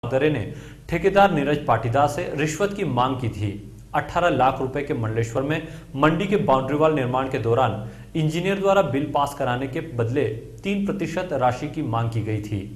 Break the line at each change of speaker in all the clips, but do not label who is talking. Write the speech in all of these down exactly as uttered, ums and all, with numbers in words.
दरे ने ठेकेदार नीरज पाटीदार से रिश्वत की मांग की थी। अठारह लाख रुपए के मंडलेश्वर में मंडी के बाउंड्री वॉल निर्माण के दौरान इंजीनियर द्वारा बिल पास कराने के बदले तीन प्रतिशत राशि की मांग की गई थी।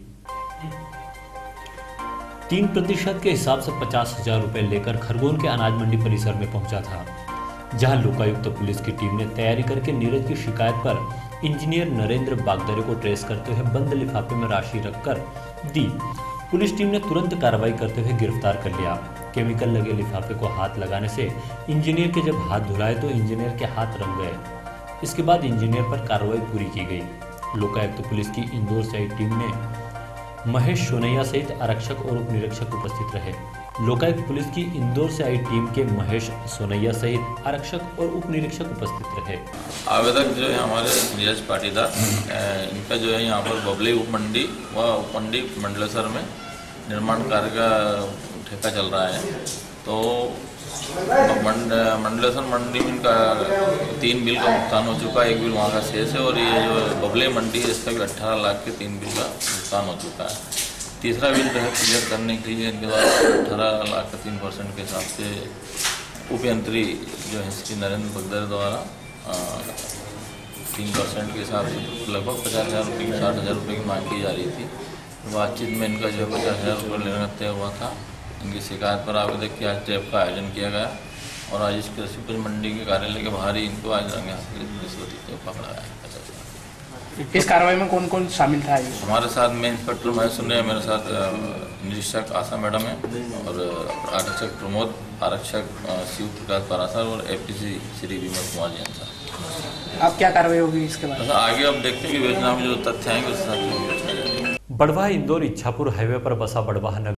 तीन प्रतिशत के हिसाब से पचास हजार रुपए लेकर खरगोन के अनाज मंडी परिसर में पहुंचा था, जहां लोकायुक्त पुलिस की टीम ने तैयारी करके नीरज की शिकायत पर इंजीनियर नरेंद्र बागदरे को ट्रेस करते हुए बंद लिफाफे में राशि रखकर दी। पुलिस टीम ने तुरंत कार्रवाई करते हुए गिरफ्तार कर लिया। केमिकल लगे लिफाफे को हाथ लगाने से इंजीनियर के जब हाथ धुलाए तो इंजीनियर के हाथ रंग गए। इसके बाद इंजीनियर पर कार्रवाई पूरी की गई। लोकायुक्त पुलिस की इंदौर से आई टीम में महेश सोनैया सहित आरक्षक और उप निरीक्षक उपस्थित रहे। लोकायुक्त पुलिस की इंदौर से आई टीम के महेश सोनैया सहित आरक्षक और उप निरीक्षक उपस्थित रहे।
आवेदक जो है हमारे नीरज पाटीदार, इनका जो है यहाँ पर बबली उप मंडी व उप मंडी मंडलेश्वर में निर्माण कार्य का ठेका चल रहा है। तो मंड मंडलेश्वर मंडी में इनका तीन बिल का भुगतान हो चुका है, एक बिल वहाँ का शेष है, और ये जो बबले मंडी है इसका भी अट्ठारह लाख के तीन बिल का भुगतान हो चुका है। तीसरा बिल जो है क्लियर करने के लिए इनके द्वारा अठारह लाख का तीन परसेंट के हिसाब से उपयंत्री जो है श्री नरेंद्र बागदरे द्वारा तीन परसेंट के हिसाब से लगभग पचास हज़ार रुपये की साठ हज़ार रुपये की मांग की जा रही थी। बातचीत में इनका जो है पचास हज़ार रुपये लेना तय हुआ था। इनकी शिकायत पर आवेदक की आज ट्रैप का आयोजन किया गया और आज इस कृषि उपज मंडी के कार्यालय के बाहर ही इनको आज रंगे हाथ रिश्वत पकड़ा गया।
इस कार्रवाई में कौन कौन शामिल था?
हमारे साथ में इंस्पेक्टर महेश सुने, मेरे साथ निरीक्षक आशा मैडम है और आरक्षक प्रमोद, आरक्षक शिव प्रकाश पारासर और एपीसी श्री विमल कुमार जैन साहब।
अब क्या कार्रवाई होगी इसके बाद?
आगे अब देखते हैं कि योजना में जो तथ्य आएंगे उस हिसाब से।
बड़वाह इंदौर इच्छापुर हाईवे पर बसा बड़वाह नगर